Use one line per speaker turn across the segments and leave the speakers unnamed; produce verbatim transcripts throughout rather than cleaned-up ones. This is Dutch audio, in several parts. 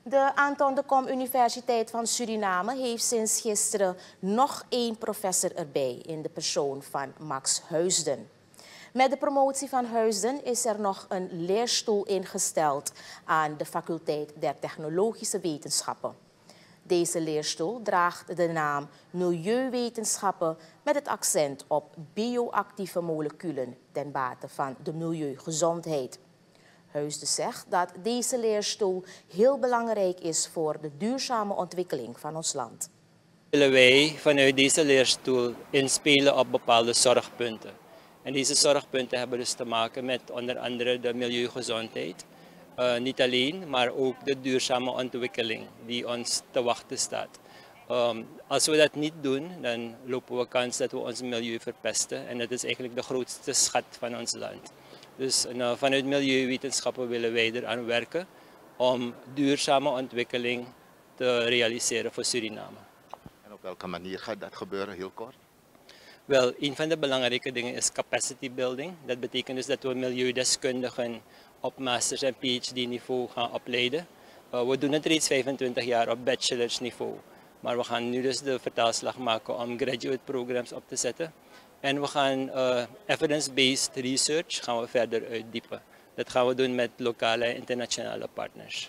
De Anton de Kom Universiteit van Suriname heeft sinds gisteren nog één professor erbij in de persoon van Max Huisden. Met de promotie van Huisden is er nog een leerstoel ingesteld aan de faculteit der Technologische Wetenschappen. Deze leerstoel draagt de naam Milieuwetenschappen met het accent op bioactieve moleculen ten bate van de milieugezondheid. Huisden zegt dat deze leerstoel heel belangrijk is voor de duurzame ontwikkeling van ons land.
Willen wij vanuit deze leerstoel inspelen op bepaalde zorgpunten. En deze zorgpunten hebben dus te maken met onder andere de milieugezondheid. Uh, niet alleen, maar ook de duurzame ontwikkeling die ons te wachten staat. Um, als we dat niet doen, dan lopen we kans dat we ons milieu verpesten. En dat is eigenlijk de grootste schat van ons land. Dus uh, vanuit milieuwetenschappen willen wij eraan werken om duurzame ontwikkeling te realiseren voor Suriname.
En op welke manier gaat dat gebeuren, heel kort?
Wel, een van de belangrijke dingen is capacity building. Dat betekent dus dat we milieudeskundigen op masters- en P H D-niveau gaan opleiden. Uh, we doen het reeds vijfentwintig jaar op bachelorsniveau. Maar we gaan nu dus de vertaalslag maken om graduate programs op te zetten. En we gaan uh, evidence-based research gaan we verder uitdiepen. Dat gaan we doen met lokale en internationale partners.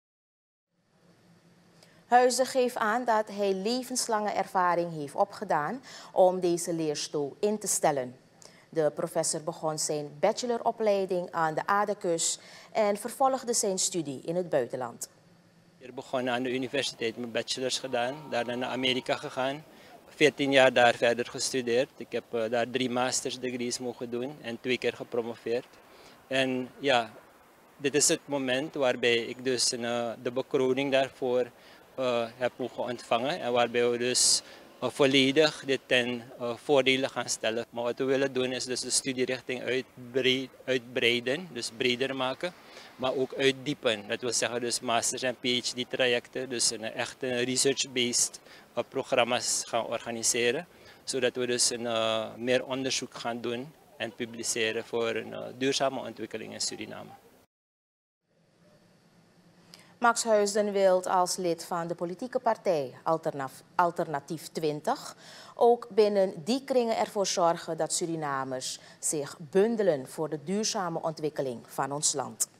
Huisden geeft aan dat hij levenslange ervaring heeft opgedaan om deze leerstoel in te stellen. De professor begon zijn bacheloropleiding aan de Aardekust en vervolgde zijn studie in het buitenland.
Ik begon aan de universiteit mijn bachelors gedaan, daarna naar Amerika gegaan. veertien jaar daar verder gestudeerd. Ik heb uh, daar drie masters degrees mogen doen en twee keer gepromoveerd. En ja, dit is het moment waarbij ik dus uh, de bekroning daarvoor uh, heb mogen ontvangen. En waarbij we dus uh, volledig dit ten uh, voordele gaan stellen. Maar wat we willen doen is dus de studierichting uitbre uitbreiden, dus breder maken. Maar ook uitdiepen. Dat wil zeggen dus masters- en P H D-trajecten. Dus een echte research-based uh, programma's gaan organiseren. Zodat we dus een, uh, meer onderzoek gaan doen en publiceren voor een uh, duurzame ontwikkeling in Suriname.
Max Huisden wil als lid van de politieke partij Alternatief twintig ook binnen die kringen ervoor zorgen dat Surinamers zich bundelen voor de duurzame ontwikkeling van ons land.